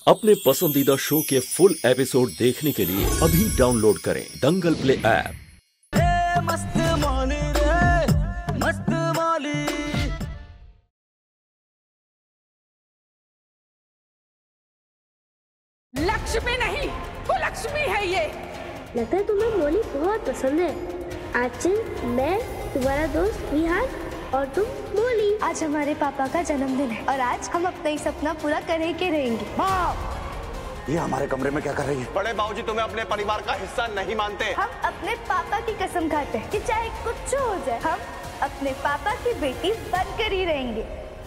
अपने पसंदीदा शो के फुल एपिसोड देखने के लिए अभी डाउनलोड करें दंगल प्ले ऐप। मस्त मौली रे मस्त मौली। लक्ष्मी नहीं, वो लक्ष्मी है ये। लगता है तुम्हें मौली बहुत पसंद है। आचिल, मैं, तुम्हारा दोस्त विहान और तुम मौली। आज हमारे पापा का जन्मदिन है और आज हम अपना ही सपना पूरा कर के रहेंगे। ये हमारे कमरे में क्या कर रही है? बड़े बाबूजी तुम्हें अपने परिवार का हिस्सा नहीं मानते। हम अपने पापा की कसम खाते हैं कि चाहे कुछ हो जाए हम अपने पापा की बेटी बनकर ही रहेंगे।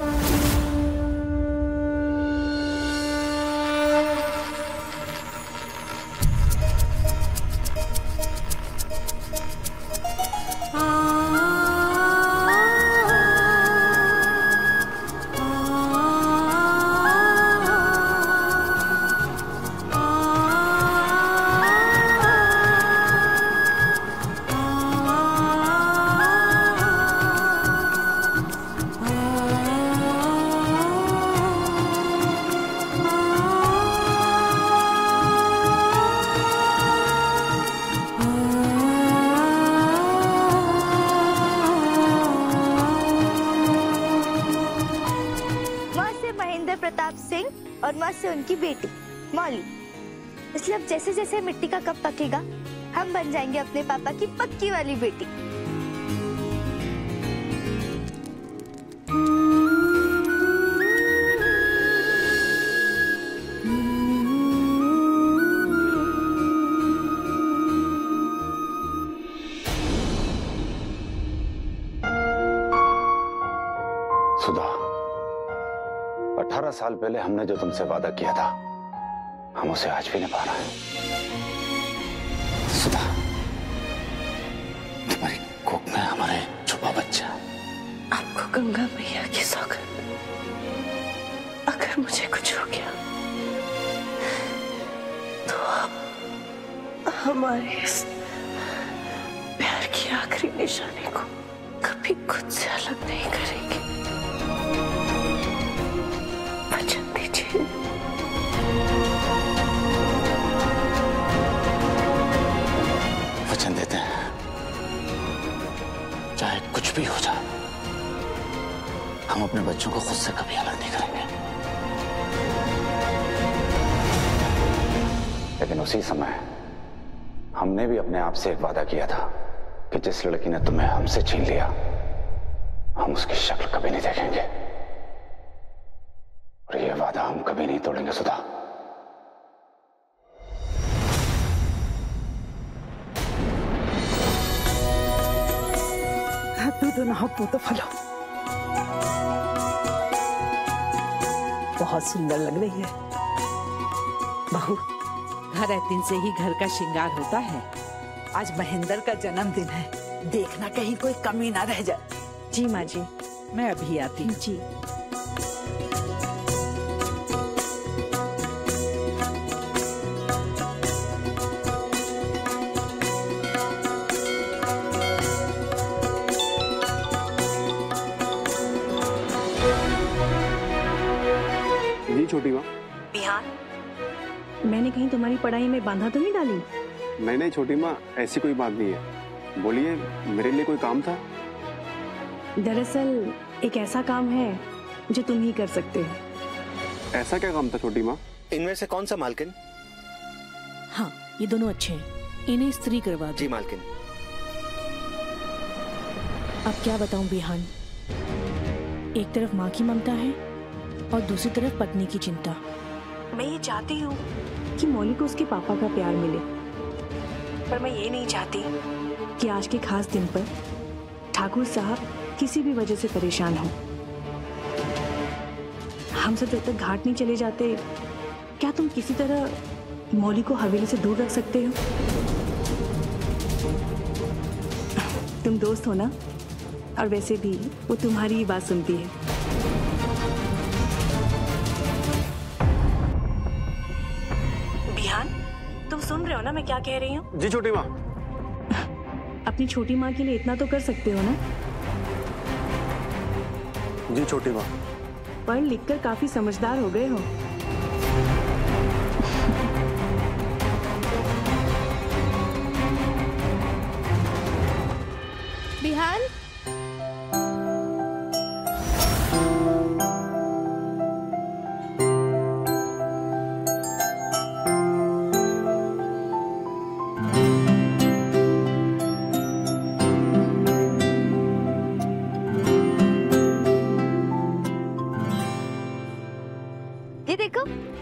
प्रताप सिंह और माँ से उनकी बेटी मौली। इसलिए अब जैसे जैसे मिट्टी का कप पकेगा हम बन जाएंगे अपने पापा की पक्की वाली बेटी। सुधा, 18 साल पहले हमने जो तुमसे वादा किया था हम उसे आज भी निभा रहे हैं। सुधा, तुम्हारी कोख में हमारे छुपा बच्चा। आपको गंगा मैया की सौगंध, अगर मुझे कुछ हो गया तो आप हमारे इस प्यार की आखिरी निशानी को कभी खुद से अलग नहीं करेंगे। वचन दीजिए। वचन देते हैं चाहे कुछ भी हो जाए हम अपने बच्चों को खुद से कभी अलग नहीं करेंगे। लेकिन उसी समय हमने भी अपने आप से एक वादा किया था कि जिस लड़की ने तुम्हें हमसे छीन लिया हम उसकी शक्ल कभी नहीं देखेंगे और ये वादा हम कभी नहीं तोड़ेंगे। सुधा, दूध ना पूतो फलो बहुत सुंदर लग रही है। बहू, घर दिन से ही घर का श्रृंगार होता है। आज महेंद्र का जन्मदिन है, देखना कहीं कोई कमी ना रह जाए। जी माँ जी, मैं अभी आती हूँ। जी छोटी माँ। बिहान, मैंने कहीं तुम्हारी पढ़ाई में बांधा तो नहीं डाली? नहीं छोटी माँ, ऐसी कोई बात नहीं है। बोलिए, मेरे लिए कोई काम था? दरअसल एक ऐसा काम है जो तुम ही कर सकते हो। ऐसा क्या काम था छोटी माँ? इनमें से कौन सा मालकिन? हाँ, ये दोनों अच्छे हैं, इन्हें स्त्री करवा दो। जी मालकिन। अब क्या बताऊं बिहान, एक तरफ माँ की ममता है और दूसरी तरफ पत्नी की चिंता। मैं ये चाहती हूँ कि मौली को उसके पापा का प्यार मिले, पर मैं ये नहीं चाहती कि आज के खास दिन पर ठाकुर साहब किसी भी वजह से परेशान हो। हम सब जब तक घाट नहीं चले जाते, क्या तुम किसी तरह मौली को हवेली से दूर रख सकते हो? तुम दोस्त हो ना, और वैसे भी वो तुम्हारी ही बात सुनती है। बिहान, तुम सुन रहे हो ना मैं क्या कह रही हूँ? जी छोटी माँ। अपनी छोटी माँ के लिए इतना तो कर सकते हो ना? जी छोटी माँ। पढ़ लिख कर काफी समझदार हो गए हो।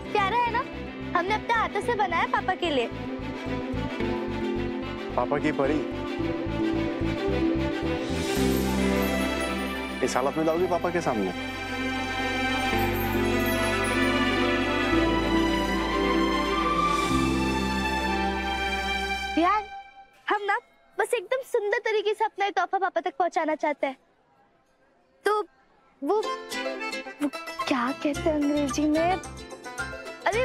प्यारा है ना? हमने अपने हाथों से बनाया पापा के लिए। पापा की परी इस हालत में लाओगी पापा के सामने? यार हम ना बस एकदम सुंदर तरीके से अपना तोहफा पापा तक पहुंचाना चाहते हैं। तो वो क्या कहते हैं अंग्रेजी में? अरे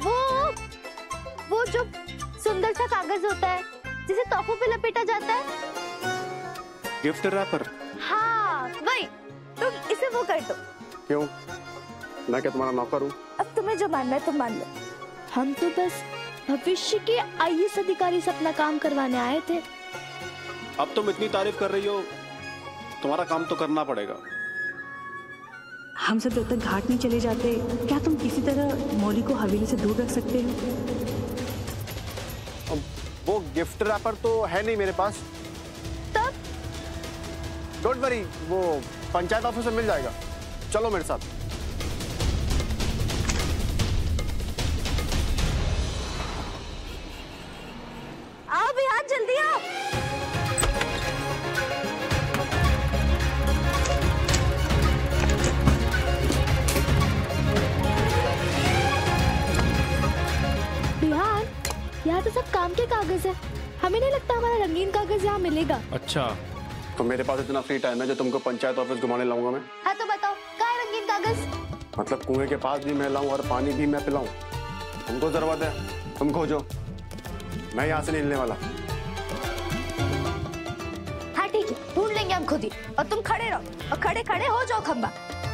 वो जो सुंदर सा कागज होता है जिसे तोहफों पे लपेटा जाता है। Gift wrapper? हाँ वही, तुम इसे वो कर दो। क्यों? मैं क्या तुम्हारा नौकर हूँ? अब तुम्हें जो मानना है तुम मान लो। हम तो बस भविष्य के आईएएस अधिकारी से अपना काम करवाने आए थे। अब तुम इतनी तारीफ कर रही हो, तुम्हारा काम तो करना पड़ेगा। हम सब जब तक घाट नहीं चले जाते, क्या तुम किसी तरह मौली को हवेली से दूर रख सकते हो? वो गिफ्ट रैपर तो है नहीं मेरे पास। तब? डोंट वरी, वो पंचायत ऑफिस में मिल जाएगा। चलो मेरे साथ। आओ बिहार, जल्दी आओ। बिहार, यहाँ तो सब काम के कागज है। हमें नहीं लगता हमारा रंगीन कागज यहाँ मिलेगा। अच्छा, तो मेरे पास इतना फ्री टाइम है जो तुमको पंचायत ऑफिस घुमाने लाऊंगा मैं। हाँ तो बताओ, कहाँ है रंगीन कागज? मतलब कुएं के पास भी मैं लाऊं और पानी भी मैं पिलाऊं? तुमको जरूरत है, तुम खोजो, मैं यहाँ से नहीं हिलने वाला। हाँ ठीक है, ढूंढ लेंगे हम खुद ही। और तुम खड़े रहो और खड़े खड़े हो जाओ खंबा।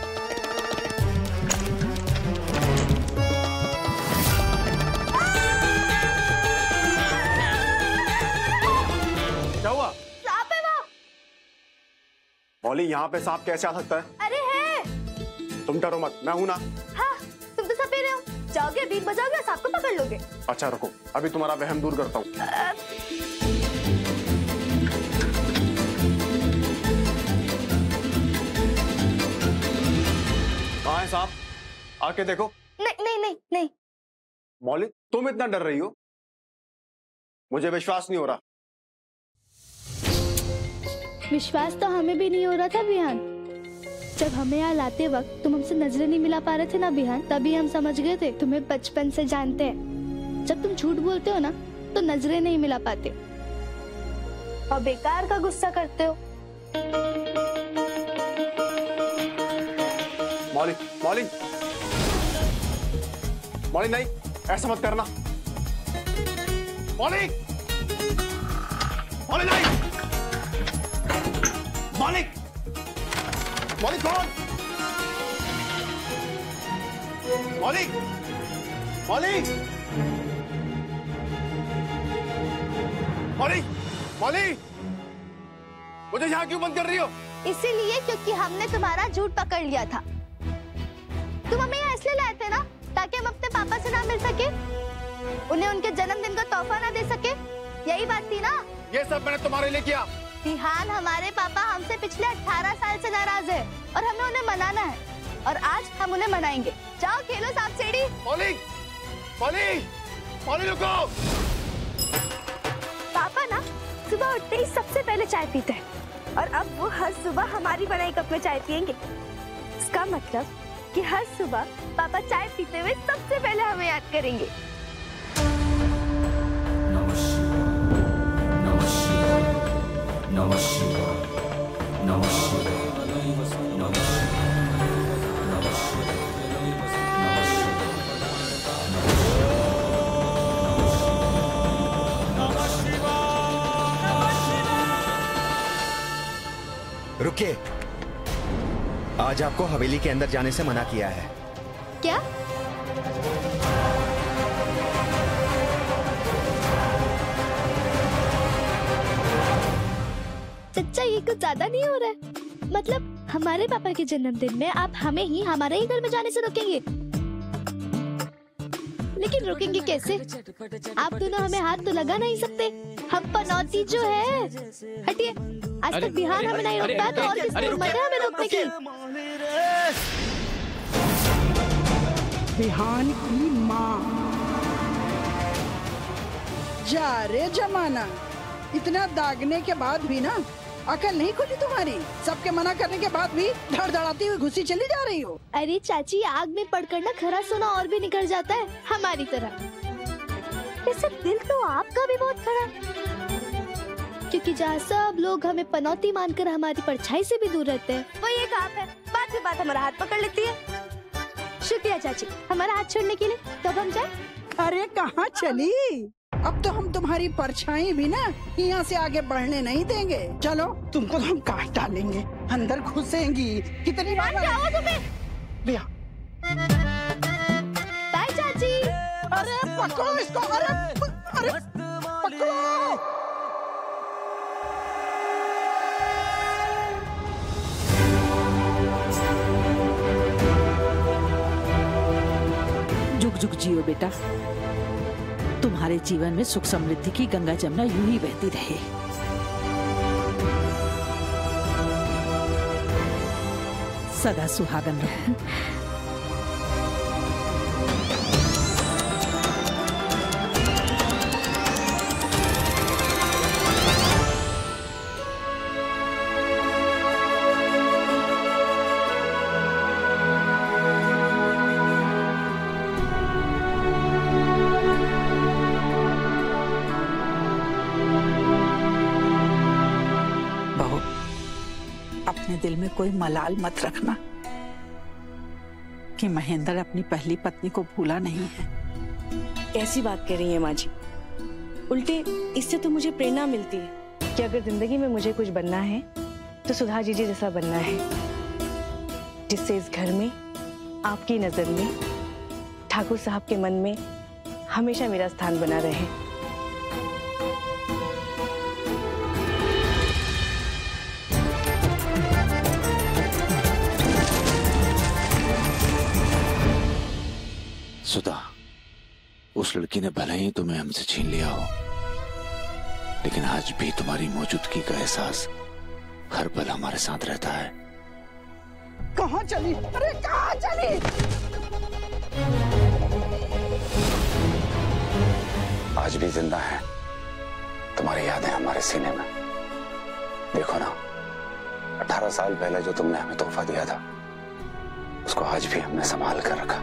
क्या हुआ? सांप है वो। मौली, यहाँ पे सांप कैसे आ सकता है? अरे है। तुम डरो मत, मैं हूं ना। हाँ, तुम तो सपेरे हो, जाओगे बीच बजाओगे सांप को पकड़ लोगे। अच्छा रुको, अभी तुम्हारा वहम दूर करता हूँ। कहाँ है सांप? आके देखो। नहीं नहीं नहीं नहीं। मौली, तुम इतना डर रही हो, मुझे विश्वास नहीं हो रहा। विश्वास तो हमें भी नहीं हो रहा था बिहान। जब हमें यहाँ लाते वक्त तुम हमसे नजरें नहीं मिला पा रहे थे ना बिहान, तभी हम समझ गए थे तुम्हें बचपन से जानते हैं। जब तुम झूठ बोलते हो ना तो नजरें नहीं मिला पाते और बेकार का गुस्सा करते हो। मौली, मौली, मौली नहीं, ऐसा मत करना। मौली, मौली नहीं, मौली, मौली कौन? मौली, मौली, मौली, मौली, मुझे यहाँ क्यों बंद कर रही हो? इसीलिए क्योंकि हमने तुम्हारा झूठ पकड़ लिया था। तुम हमें यहाँ इसलिए लाए थे ना ताकि हम अपने पापा से ना मिल सके, उन्हें उनके जन्मदिन का तोहफा ना दे सके। यही बात थी ना? ये सब मैंने तुम्हारे लिए किया। बिहान, हमारे पापा हमसे पिछले 18 साल से नाराज है और हमें उन्हें मनाना है और आज हम उन्हें मनाएंगे। जाओ खेलो सांप सीढ़ी। मौली, मौली, मौली रुको। पापा ना सुबह उठते ही सबसे पहले चाय पीते हैं और अब वो हर सुबह हमारी बनाई कप में चाय पियेंगे। इसका मतलब कि हर सुबह पापा चाय पीते हुए सबसे पहले हमें याद करेंगे। रुकिए, आज आपको हवेली के अंदर जाने से मना किया है। क्या? सच्चा ये कुछ ज्यादा नहीं हो रहा है? मतलब हमारे पापा के जन्मदिन में आप हमें ही हमारे ही घर में जाने से रोकेंगे? लेकिन रोकेंगे कैसे? आप दोनों हमें हाथ तो लगा नहीं सकते। हम पनौती जो है। हटिए, आज तक बिहार हमें नहीं रोक पाया तो और किसको हिम्मत है हमें रोकने की? बिहान की माँ। जा रे जमाना, इतना दागने के बाद भी ना अकल नहीं खुली तुम्हारी। सबके मना करने के बाद भी धड़धड़ाती हुई घुसी चली जा रही हो। अरे चाची, आग में पड़कर ना खरा सोना और भी निकल जाता है हमारी तरह। वैसे दिल तो आपका भी बहुत खरा, क्योंकि जहाँ सब लोग हमें पनौती मानकर हमारी परछाई से भी दूर रहते हैं, वो एक आप है, बात में बात हमारा हाथ पकड़ लेती है। शुक्रिया चाची हमारा हाथ छोड़ने के लिए। तब हम जाए? अरे कहाँ चली? अब तो हम तुम्हारी परछाई भी ना यहाँ से आगे बढ़ने नहीं देंगे। चलो, तुमको तो हम काट डालेंगे, अंदर घुसेंगी। कितनी बार जाओ तुम्हें। बाय चाची। अरे पकड़ो इसको, अरे पकड़ो। जुग जुग जियो बेटा, तुम्हारे जीवन में सुख समृद्धि की गंगा जमुना यूं ही बहती रहे। सदा सुहागन रहो। अपने दिल में कोई मलाल मत रखना कि महेंद्र अपनी पहली पत्नी को भूला नहीं है। कैसी बात कह रही है माँ जी? उल्टे इससे तो मुझे प्रेरणा मिलती है कि अगर जिंदगी में मुझे कुछ बनना है तो सुधा जीजी जैसा बनना है, जिससे इस घर में, आपकी नजर में, ठाकुर साहब के मन में हमेशा मेरा स्थान बना रहे। सुधा, उस लड़की ने भले ही तुम्हें हमसे छीन लिया हो, लेकिन आज भी तुम्हारी मौजूदगी का एहसास हर पल हमारे साथ रहता है। कहाँ चली? अरे कहाँ चली? आज भी जिंदा है, तुम्हारी यादें हमारे सीने में। देखो ना, 18 साल पहले जो तुमने हमें तोहफा दिया था, उसको आज भी हमने संभाल कर रखा।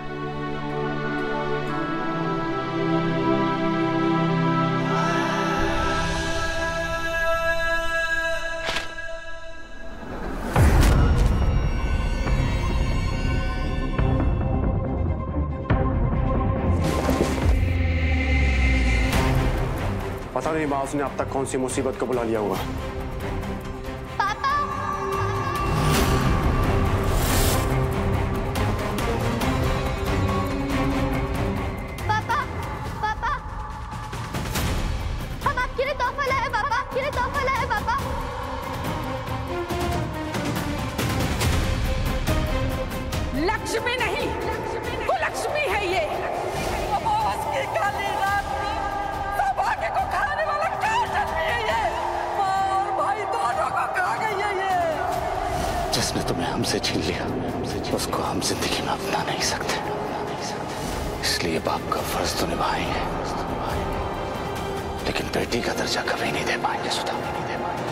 पता नहीं बास ने अब तक कौन सी मुसीबत को बुला लिया होगा। पापा, पापा, पापा, हम आपके लिए तोहफा लाए पापा, आपके लिए तोहफा लाए पापा। लक्ष्मी नहीं, कुलक्ष्मी है ये। उपवास की काली रात में सौभाग्य को खाने वाला कालजन्मी है ये। माँ और भाई दोनों को खा गई है ये। जिसने तुम्हें हमसे छीन लिया, उसको हम जिंदगी में अपना नहीं सकते। इसलिए बाप का फर्ज तो निभाएंगे, लेकिन बेटी का दर्जा कभी नहीं दे पाएंगे सुधा, नहीं दे पाएंगे।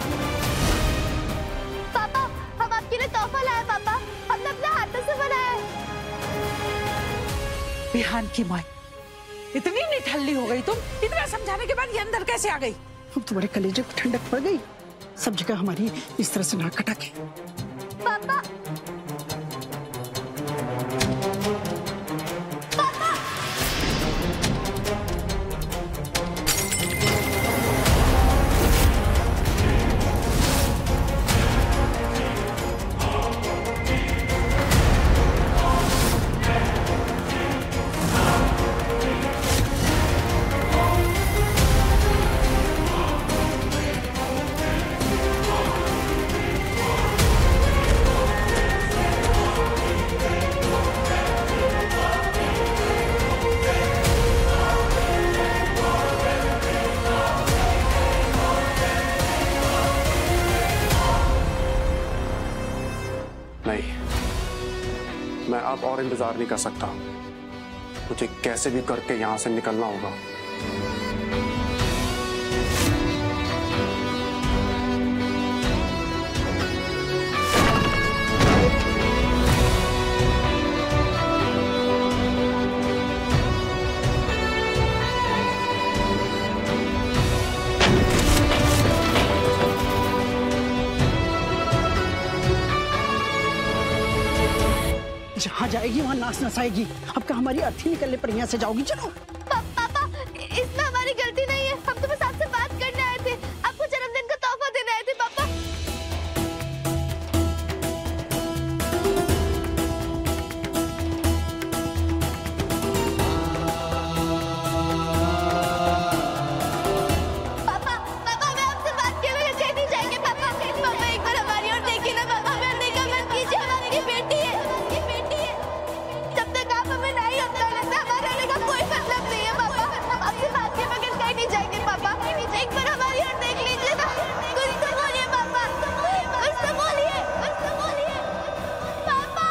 पापा, हम आपके लिए तोहफा लाए पापा, हमने अपने हाथों से बनाया है। बिहान की माँ, इतनी निठल्ली हो गई तुम? इतना समझाने के बाद ये अंदर कैसे आ गई? अब तुम्हारे कलेजे को ठंडक पड़ गई। सब जगह हमारी इस तरह से नाक कटा के। पापा, नहीं, मैं अब और इंतजार नहीं कर सकता। मुझे कैसे भी करके यहाँ से निकलना होगा। जहाँ जाएगी वहाँ नाच नचाएगी। अब क्या हमारी अर्थी निकलने पर यहाँ से जाओगी? चलो। पापा, इसमें हमारी गलती नहीं है। हम तो बस आपसे बात करने आए थे, आपको जन्मदिन का तोहफा देने आए थे पापा। पापा, हमें आपसे बात किए बगैर कहीं नहीं जाएंगे पापा। पापा एक बार हमारी ओर देखिए ना पापा, हमें अंदर का मत कीजिए, हमारी बेटी है। जब तक आप हमें नहीं अपना लेते हमारे रहने का कोई मतलब नहीं है पापा। हम आपसे बात किए बगैर कहीं नहीं जाएंगे पापा। एक बार हमारी ओर देख लीजिए ना। कुछ तो बोलिए पापा, कुछ तो बोलिए, कुछ तो बोलिए पापा।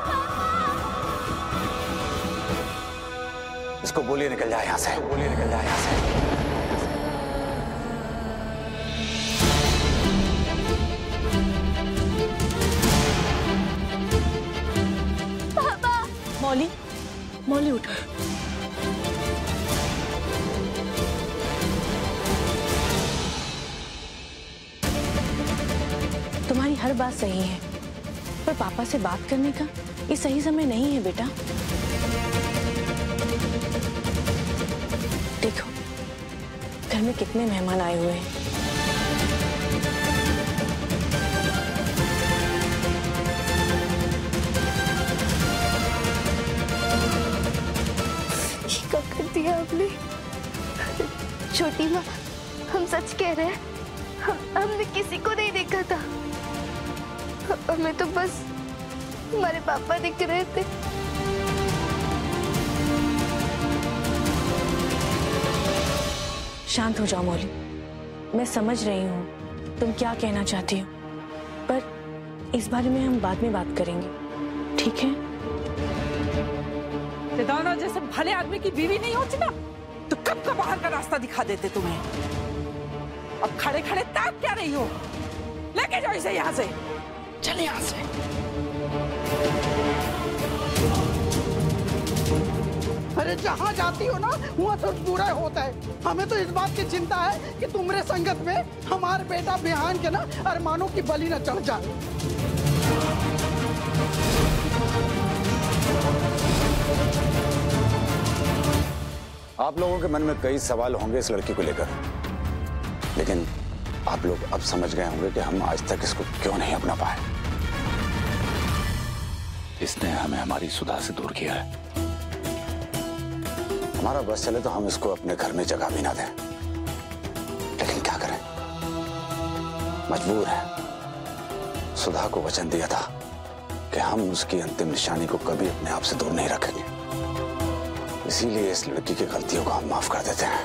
इसको बोलिए निकल जाए यहाँ से, बोलिए निकल जाए यहाँ से। मौली, मौली उठो। तुम्हारी हर बात सही है, पर पापा से बात करने का ये सही समय नहीं है बेटा। देखो घर में कितने मेहमान आए हुए हैं। कर दिया आपने। छोटी माँ, हम सच कह रहे हैं, हमने किसी को नहीं देखा था। हमें तो बस हमारे पापा दिख रहे थे। शांत हो जाओ मौली, मैं समझ रही हूँ तुम क्या कहना चाहती हो, पर इस बारे में हम बाद में बात करेंगे, ठीक है? दाना जैसे भले आदमी की बीवी नहीं होती ना, तो कब का बाहर का रास्ता दिखा देते तुम्हें। अब खड़े खड़े ताक क्या रही हो? लेके जाओ इसे यहाँ से। चले यहाँ से। अरे जहाँ जाती हो ना वहाँ सब बुरा होता है। हमें तो इस बात की चिंता है कि तुम्हारे संगत में हमारा बेटा बिहान के ना अरमानों की बलि न चढ़ जाए। आप लोगों के मन में कई सवाल होंगे इस लड़की को लेकर, लेकिन आप लोग अब समझ गए होंगे कि हम आज तक इसको क्यों नहीं अपना पाए। इसने हमें हमारी सुधा से दूर किया है। हमारा बस चले तो हम इसको अपने घर में जगह भी ना दें, लेकिन क्या करें, मजबूर है। सुधा को वचन दिया था कि हम उसकी अंतिम निशानी को कभी अपने आप से दूर नहीं रखेंगे, इसीलिए इस लड़की की गलतियों को हम माफ कर देते हैं।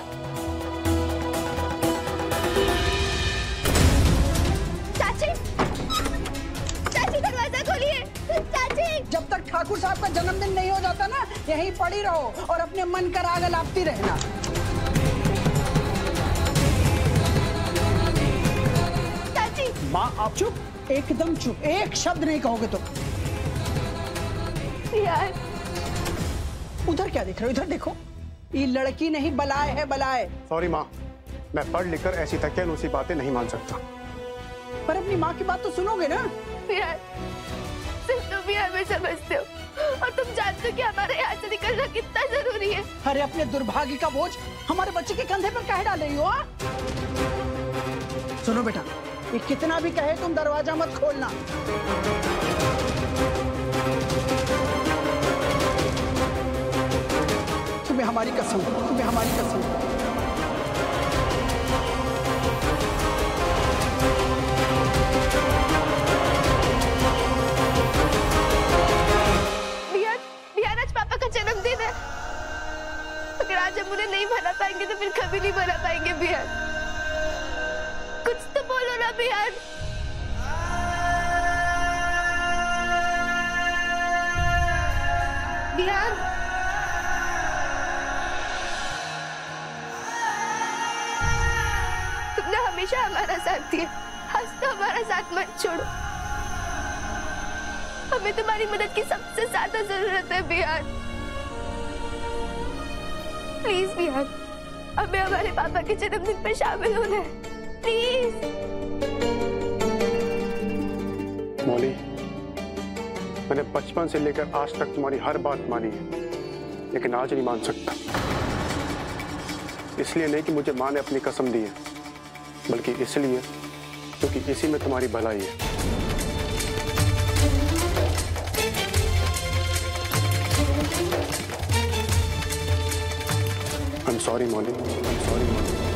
चाची, चाची दरवाजा खोलिए। चाची, जब तक ठाकुर साहब का जन्मदिन नहीं हो जाता ना, यहीं पड़ी रहो और अपने मन का राग अलापती रहना। चाची। माँ आप चुप, एकदम चुप, एक शब्द नहीं कहोगे तो। यार उधर क्या देख रहे हो? इधर देखो, ये लड़की नहीं बलाए है, बलाए। सॉरी माँ, मैं पढ़ लिखकर ऐसी तकियानुसी बातें नहीं मान सकता। पर अपनी माँ की बात तो सुनोगे ना। यार सिर्फ तुम ही हमें समझते हो और तुम जानते हो कि हमारे यहाँ से निकलना कितना जरूरी है। अरे अपने दुर्भाग्य का बोझ हमारे बच्चे के कंधे पर काहे डाल रही हो? सुनो बेटा, ये कितना भी कहे तुम दरवाजा मत खोलना। तुम्हें हमारी कसम, तुम्हें हमारी कसम। बिहान आज पापा का जन्मदिन है। अगर आज हम उन्हें नहीं मना पाएंगे तो फिर कभी नहीं मना पाएंगे। बिहान कुछ तो बोलो ना बिहान। बिहान साथ दिया, आज तो हमारा साथ मत छोड़ो। हमें तुम्हारी मदद की सबसे ज्यादा जरूरत है बिहान। प्लीज बिहान, हमें हमारे पापा के जन्मदिन पर शामिल होना है, प्लीज। मौली, मैंने बचपन से लेकर आज तक तुम्हारी हर बात मानी है, लेकिन आज नहीं मान सकता। इसलिए नहीं कि मुझे माँ ने अपनी कसम दी है, बल्कि इसलिए क्योंकि इसी में तुम्हारी भलाई है। I'm sorry, Molly. I'm sorry, Molly.